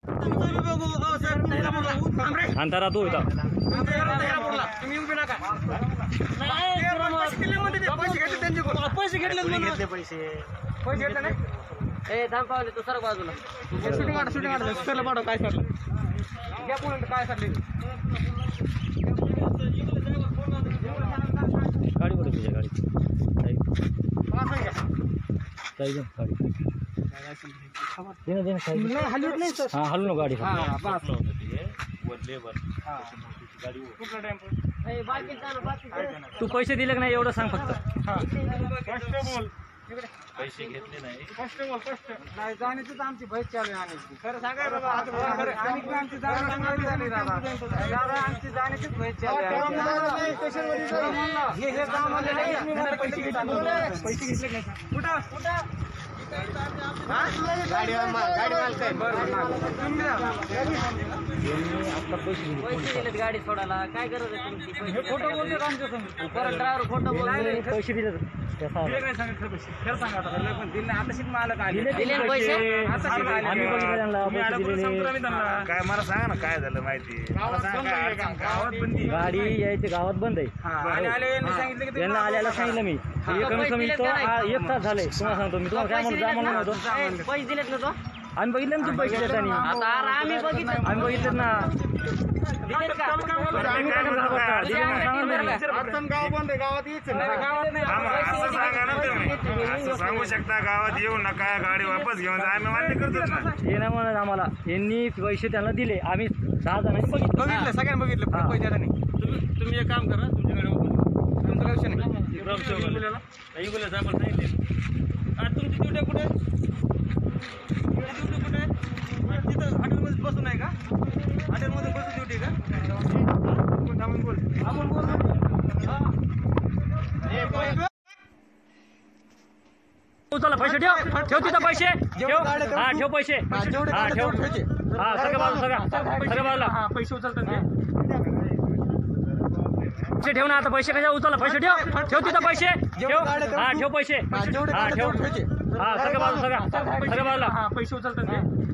अंतरा तू इथं तुम्ही उभी नका पैसे घेतले नाही ए थांब पावले तू सर बाजूला शूटिंग मार सरला पाडव काय सरलं घ्या पुढे काय सरले गाडी कुठे तुझ्या गाडी हाँ हल्लो ना गाड़ी तू पैसे दिले का नाही एवढं सांग फक्त पैसे घेतले नाही कष्ट नाही जाण्याची आमची भैस चालू आहे आणायची खरं सांगा बाबा आमची जाण्याचीच भैस चालू आहे हे काम पैसे घेतले नाही कुठं गाडी गाडी सोडायला काय गरज आहे तुमची फोटो बोलते परत ड्रायव्हर फोटो बोलते पैसे दिले काय मला सांगा ना काय झालं माहिती गाडी यायची गावात बंद आहे यांना आल्याला सांगितलं मी कमीत कमी तो 1 तास झाले तुम्हाला सांगतो मी तुम्हाला काय म्हणतो पैसे दिलेत ना तो आम्ही बघितलं ना तू पैसे देताना आम्ही बघितलं ना गाव बंद आहे गावात सांगू शकता गावात येऊ नका गाडी वापस घेऊन जा आम्ही मान्य करतो ना हे ना म्हणत आम्हाला यांनी पैसे त्यांना दिले आम्ही 6 जणांनी बघितलं सगळ्यांनी बघितलं पैसे नाही तुम्ही एक काम करा तुमच्याकडे तुमचं लक्ष नाही तुमची ड्युटी कुठे तिथं हॉटेलमध्ये बसून आहे का हॉटेलमध्ये बसून ड्युटी का बोल आपण बोल चला पैसे ठेव तिथं पैसे ठेव पैसे सगळ्या बाजूला पैसे उचलतात ठेव ना आता पैसे कशा उचलला पैसे ठेव तिथं पैसे ठेव पैसे ठेव सगळ्या बाजूला पैसे उचलतात